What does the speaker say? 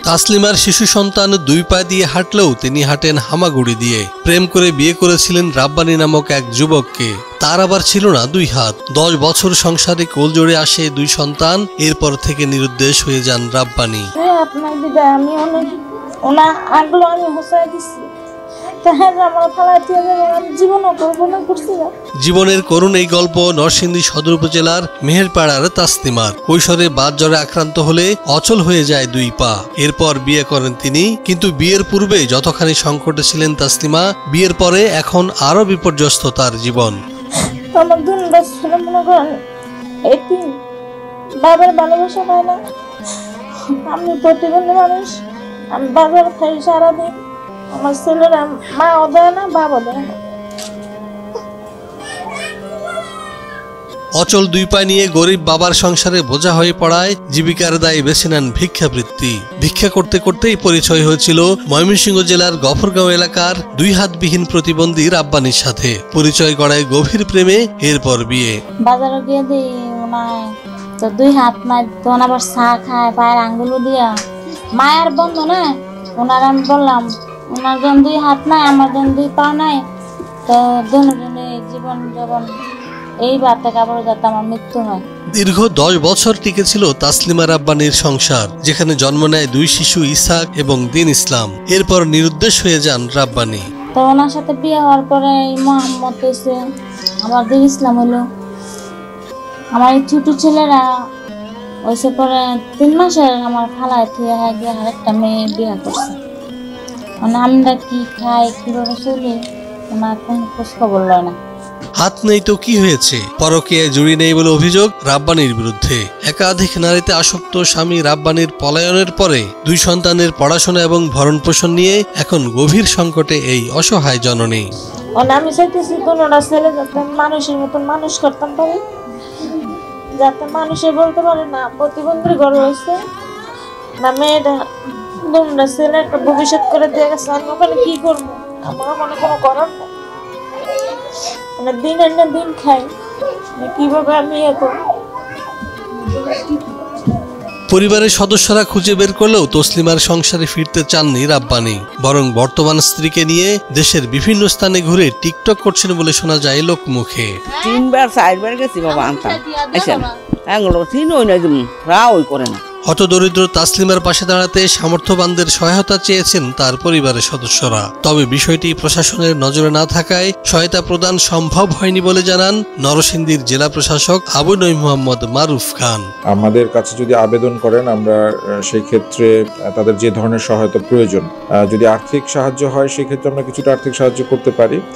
তাসলিমার শিশু সন্তান দুই পা দিয়ে হাঁটলেও তিনি হাঁটেন হামাগুড়ি দিয়ে। প্রেম করে বিয়ে করেছিলেন রাব্বানী নামক এক যুবককে। তার আবার ছিল না দুই হাত। 10 বছর সংসারে কোল জোড়ে আসে দুই সন্তান। এরপর থেকে নিরুদ্দেশ হয়ে যান রাব্বানী। জীবনের করুণ এই গল্প নরসিংদী সদর উপজেলার মেহেরপাড়ার তাসলিমার। কৈশোরে বাতজ্বরে আক্রান্ত হলে অচল হয়ে যায় দুই পা। এরপর বিয়ে করেন তিনি, কিন্তু বিয়ের পূর্বে যতখানি সংকটে ছিলেন তাসলিমা, বিয়ের পরে এখন আরো বিপর্যস্ত তার জীবন। আমার দুনিয়া ছিল মনে করেন এতিম, বাবার ভালোবাসা পায় না। আমি প্রতিবন্ধী মানুষ, আমি বাবার খাই সারাদিন। আমার ছেলেরা মাও দেয় না, বাবা দেয় না। অচল দুই পা নিয়ে গরিব বাবার সংসারে বোঝা হয়ে পড়ায় জীবিকার দায়ে বেছে নেন ভিক্ষাবৃত্তি। ভিক্ষা করতে করতেই পরিচয় হয়েছিল ময়মনসিংহ জেলার গফরগাঁও এলাকার দুই হাতবিহীন প্রতিবন্ধী রাব্বানীর সাথে। পরিচয় গড়ায় গভীর প্রেমে, এরপর বিয়ে। বাজারে গিয়ে দিই ওনায় তো দুই হাত নাই, তখন আবার চা খায় পায়ের আঙ্গুলো দিয়া। মায়ের বন্ধু না ওনার, আমি বললাম ওনার জন দুই হাত নাই, আমার জন দুই পা নাই, তো দুজনে জীবন যাপন এই বাতে কাপড় যাতে আমার মৃত্যু হয়। দীর্ঘ 10 বছর টিকেছিল তাসলিমা রাব্বানীর সংসার, যেখানে জন্ম নেয় দুই শিশু ইসাক এবং দিন ইসলাম। এরপর নিরুদ্দেশ হয়ে যান রাব্বানী। তো ওনার সাথে বিয়ে হওয়ার পরে মোহাম্মদ এসে আমার দিন ইসলাম হলো। আমার এই ছোট ছেলেরা ওইসে পরে 3 মাসের আমার খালায় থেকে গিয়ে আরেকটা মেয়ে বিয়ে করছে। মানে আমরা কি খাই, কিভাবে চলি, ওনার কোনো খোঁজ খবর লয় না। হাত নেই তো কি হয়েছে, পরকীয়ায় জড়ি নেই বলে অভিযোগ রাব্বানীর বিরুদ্ধে। একাধিক নারীতে আসক্ত স্বামী রাব্বানীর পলায়নের পরে দুই সন্তানের পড়াশোনা এবং ভরণ পোষণ নিয়ে এখন গভীর সংকটে এই অসহায় জননী। আমি চাইতেছি দুটোটা ছেলে যাতে মানুষের মতন মানুষ করতাম পারি, যাতে মানুষে বলতে পারে না প্রতিবন্ধীর ঘর হয়েছে না, মেয়েটা দুটোটা ছেলে একটা ভবিষ্যৎ করে দিয়ে গেছে। আমি ওখানে কি করবো, আমার ওখানে কোনো করার নেই। মানে দিন এনে দিন খাই, কিভাবে আমি ইয়ে করবো। পরিবারের সদস্যরা খুঁজে বের করলেও তসলিমার সংসারে ফিরতে চাননি রাব্বানী, বরং বর্তমান স্ত্রীকে নিয়ে দেশের বিভিন্ন স্থানে ঘুরে টিকটক করছেন বলে শোনা যায় লোকমুখে। 3বার 4বার গেছি বাবা আনতাম, এগুলো চিনোই না, রাওই করে না। হতদরিদ্র তাসলিমার পাশে দাঁড়াতে সামর্থ্যবানদের সহায়তা চেয়েছেন তার পরিবারের সদস্যরা। তবে বিষয়টি প্রশাসনের নজরে না থাকায় সহায়তা প্রদান সম্ভব হয়নি বলে জানান নরসিংদীর জেলা প্রশাসক আবু নঈম মোহাম্মদ মারুফ খান। আমাদের কাছে যদি আবেদন করেন, আমরা সেই ক্ষেত্রে তাদের যে ধরনের সহায়তা প্রয়োজন, যদি আর্থিক সাহায্য হয় সেই ক্ষেত্রে আমরা কিছুটা আর্থিক সাহায্য করতে পারি।